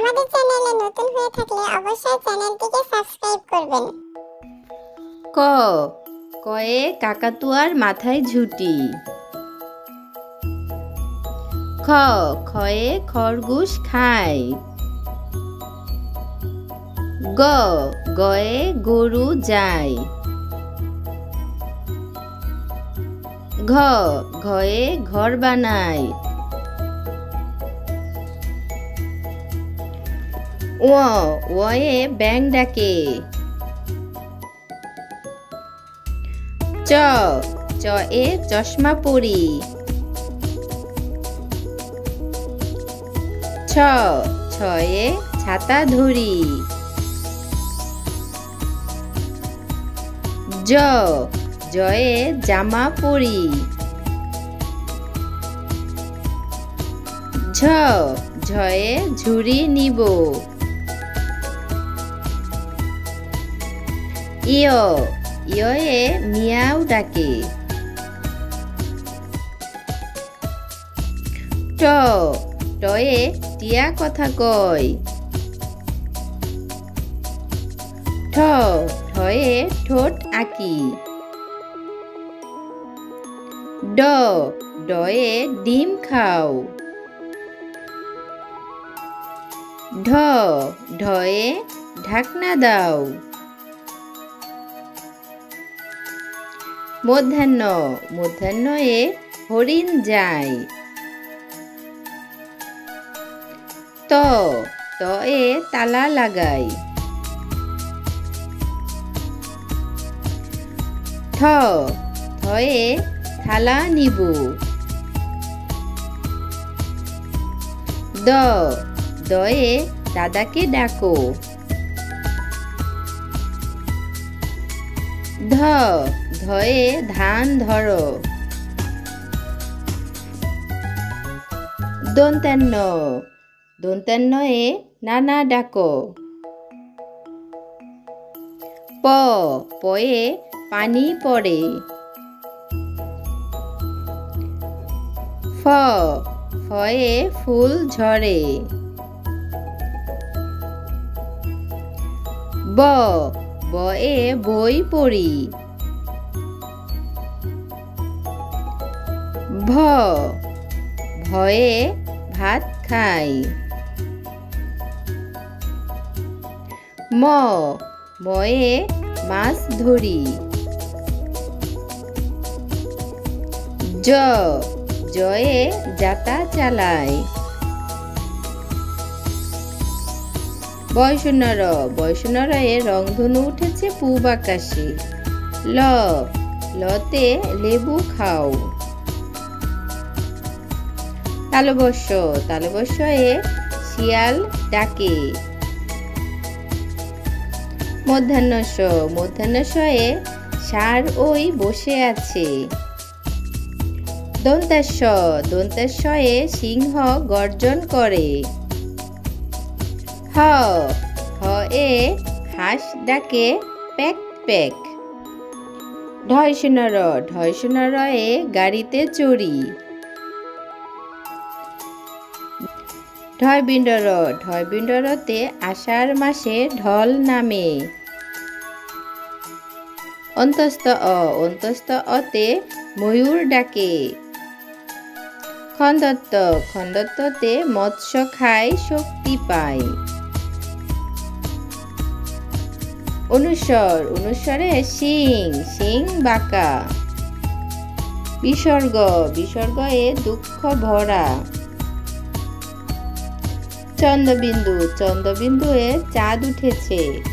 আমাদের চ্যানেলে নতুন হয়ে থাকলে অবশ্যই চ্যানেলটিকে সাবস্ক্রাইব করবেন। ক কয়ে কাকাতুয়ার মাথায় ঝুঁটি। খ খয়ে খরগোশ খায়। গ গয়ে গরু যায়। ঘ ঘয়ে ঘর বানায়। ওয়ে ব্যাঙ ডাকে। চ চয়ে চশমা পরি। ছ ছয়ে ছাতা ধরি। জ জয়ে জামা পরি। ঝ ঝয়ে ঝুড়ি নিব। ইয় ইয়ে মিয়াও ডাকে। ট টয়ে টিয়া কথা কয়। ঠ ঠয়ে ঠোঁট আঁকি। ড ডয়ে ডিম খাও। ঢ ঢয়ে ঢাকনা দাও। মধ্যাহ্ন মধ্যাহ্নয়ে হরিণ যায়। ত তয়ে তালা লাগাই। থ থয়ে থালা নিব। দ দয়ে দাদাকে ডাকো। ধ ধয়ে ধান ধরো। দন্তান্ন দন্তান্নয়ে নানা ডাকো। প পয়ে পানি পড়ে। ফ ফয়ে ফুল ঝরে। ব বয়ে বই পড়ি। ভ ভয়ে ভাত খাই। ম ময়ে মাছ ধরি। জ জয়ে যাতা চালায়। বয়সূন্যর বয়সূন্যরয়ে রংধনু উঠেছে পূব আকাশে। ল লতে লেবু খাও। তালবস্য তালবস্যয়ে শিয়াল ডাকে। মধ্যাহ্নস্য মধ্যাহ্নস্যয়ে ষাঁড় ওই বসে আছে। দন্তাস্য দন্তাস্যয়ে সিংহ গর্জন করে। হ হয়ে হাঁস ডাকে প্যাক প্যাক। ঢয়শূন্যর ঢয়শূন্যরয়ে গাড়িতে চড়ি। ঢয়বিণ্ডর ঢয়বিণ্ডরতে আষাঢ় মাসে ঢল নামে। অন্তস্থ অন্তস্থ অতে ময়ূর ডাকে। খন্দত্ত খন্দত্ততে মৎস্য খায় শক্তি পায়। অনুস্বর অনুস্বরে সিং সিং বাঁকা। বিসর্গ বিসর্গয়ে দুঃখ ভরা। চন্দ্রবিন্দু চন্দ্রবিন্দুয়ে চাঁদ উঠেছে।